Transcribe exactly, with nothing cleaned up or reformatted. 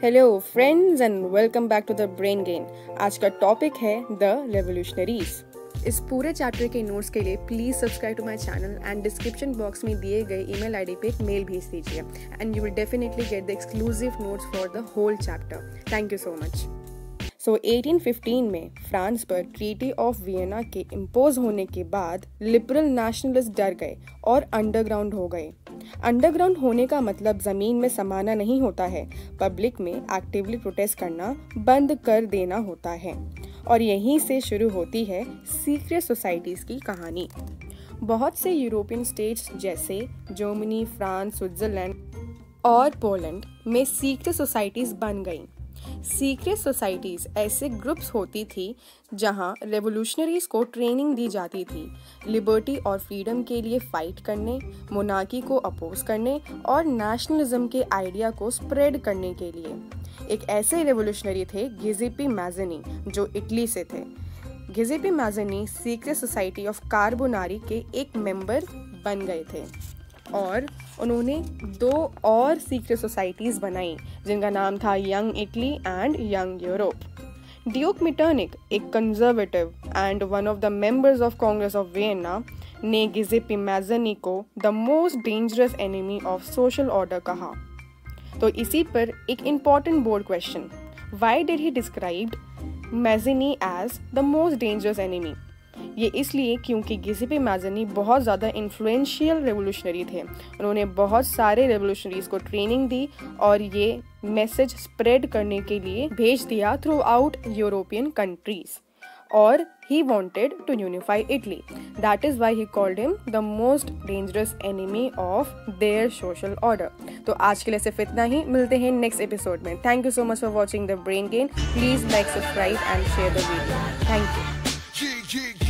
Hello friends and welcome back to the Brain Gain. आज का topic है the revolutionaries. इस पूरे चैप्टर के नोट्स के लिए please subscribe to my channel and description box में दिए गए ईमेल आईडी पे एक मेल भेज दीजिए and you will definitely get the exclusive notes for the whole chapter. Thank you so much. So eighteen fifteen में फ्रांस पर treaty of Vienna के इम्पोज होने के बाद लिबरल नेशनलिस्ट डर गए और अंडरग्राउंड हो गए। अंडरग्राउंड होने का मतलब जमीन में समाना नहीं होता है, पब्लिक में एक्टिवली प्रोटेस्ट करना बंद कर देना होता है। और यहीं से शुरू होती है सीक्रेट सोसाइटीज की कहानी। बहुत से यूरोपियन स्टेट्स जैसे जर्मनी, फ्रांस, स्विट्जरलैंड और पोलैंड में सीक्रेट सोसाइटीज बन गईं। सीक्रेट सोसाइटीज ऐसे ग्रुप्स होती थी जहां रेवोल्यूशनरीज को ट्रेनिंग दी जाती थी लिबर्टी और फ्रीडम के लिए फाइट करने, मोनार्की को अपोज करने और नेशनलिज्म के आइडिया को स्प्रेड करने के लिए। एक ऐसे रेवोल्यूशनरी थे गिजेप्पे मैज़नी जो इटली से थे। Giuseppe Mazzini secret society of Carbonari के एक मेंबर बन गए थे और उन्होंने दो और सीक्रेट सोसाइटीज बनाई जिनका नाम था Young Italy and Young Europe. Duke Metternich, एक conservative and one of the members of Congress of Vienna, ने गिजेप्पे मैज़नी को the most dangerous enemy of social order कहा। तो इसी पर एक important board question, why did he described Mazzini as the most dangerous enemy? ये इसलिए क्योंकि गिजेप्पे मैज़नी बहुत ज़्यादा इन्फ्लुएंशियल रेवोल्यूशनरी थे। उन्होंने बहुत सारे रेवोल्यूशनरीज को ट्रेनिंग दी और ये मैसेज स्प्रेड करने के लिए भेज दिया थ्रू आउट यूरोपियन कंट्रीज। और he wanted to unify Italy. That is why he called him the most dangerous enemy of their social order. तो आज के लिए सिर्फ इतना ही, मिलते हैं नेक्स्ट एपिसोड में। Thank you so much for watching the Brain Gain. Please like, subscribe and share the video. Thank you.